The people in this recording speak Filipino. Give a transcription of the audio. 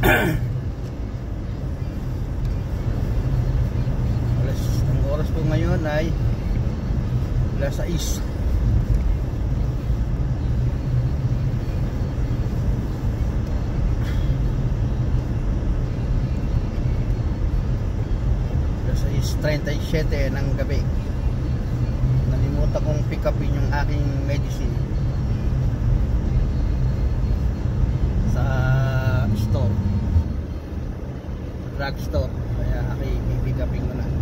Ang oras po ngayon ay alas 6. Alas 6:37 ng gabi. Nalimutan kong pick upin yung aking medicine sa store, drug store, kaya aking pick upin ko na.